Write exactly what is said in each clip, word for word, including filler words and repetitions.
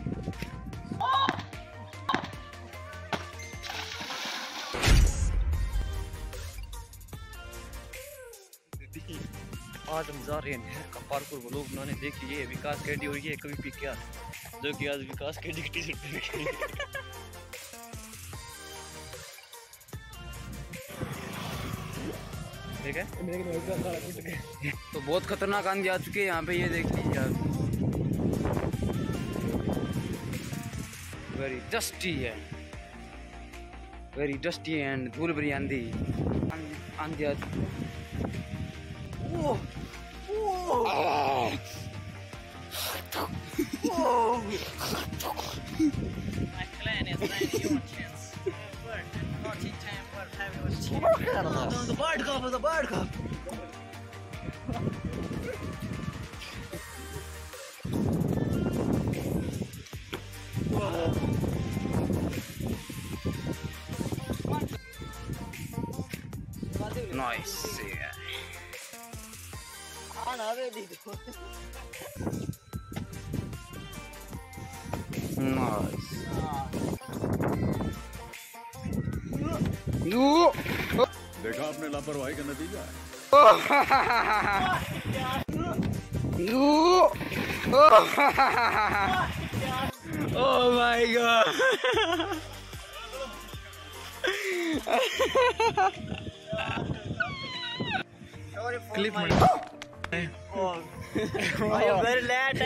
आज हम जा रहे हैं नहर का पार्कोर व्लॉग बनाने। देखिए ये विकास कैडी और ये कभी पी क्या जो कि आज विकास कैडी की टी-शर्ट पहन के ठीक है। तो बहुत खतरनाक आंधी आ चुकी है यहाँ पे, ये देख लीजिए आप। वेरी डस्टी है, वेरी डस्टी एंड धूल भरी आंधी आंधी आ चुकी है। Oh. Oh. Oh. My clan is landing your chance. Bird, naughty time, bird, have your chance. No, no, the bird cup, the bird cup. Nice. Yeah. Nice. देखा आपने लापरवाही का नतीजा है। Oh my god. Clip my oh, oh, very late.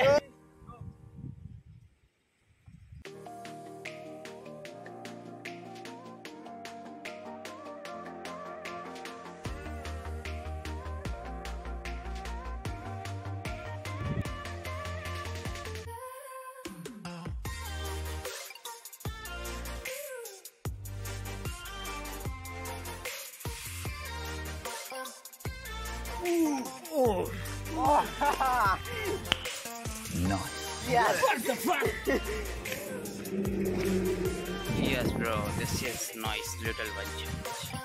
Oh. Oh. Nice. Yes. What the fuck? Yes, bro. This is nice little venture.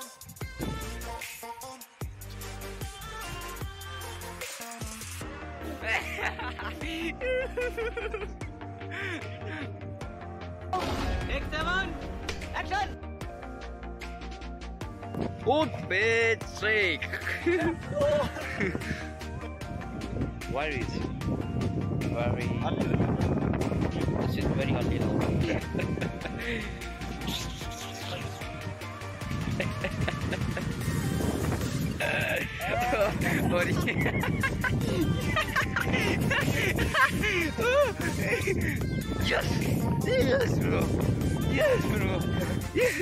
Next seven. Action. Oh, bad trick. Where is it? Very. This is very ugly now. Yes, yes, bro. Yes, bro. Yes.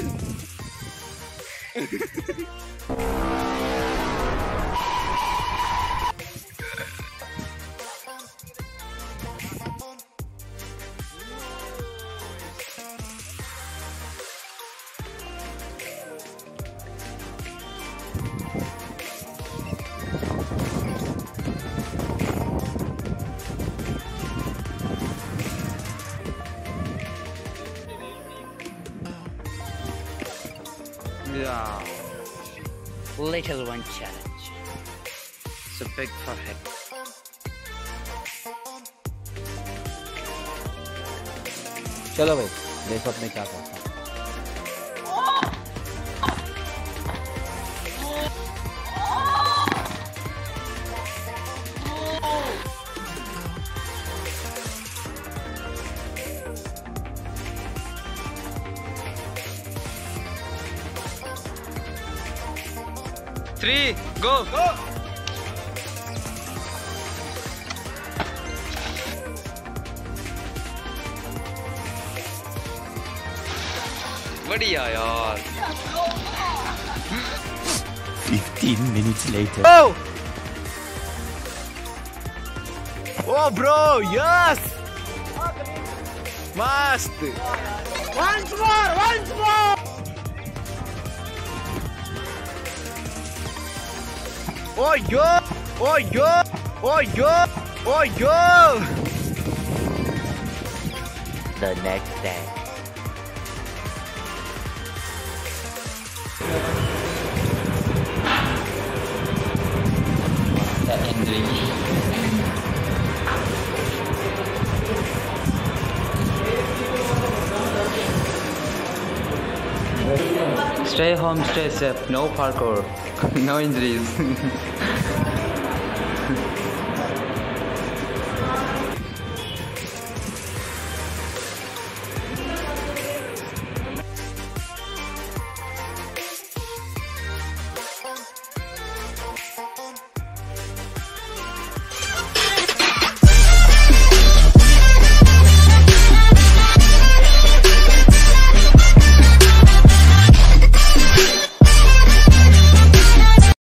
Yeah. Little one challenge. So big for him. चलो भाई देखो अपने क्या करता है। Three, go! Go! बढ़िया यार। Fifteen minutes later. Oh! Oh bro, yes! Mast! Once more, once more! Oh yo! Oh yo! Oh yo! Oh yo! The next day. The English. Stay home, stay safe. No parkour. No injuries.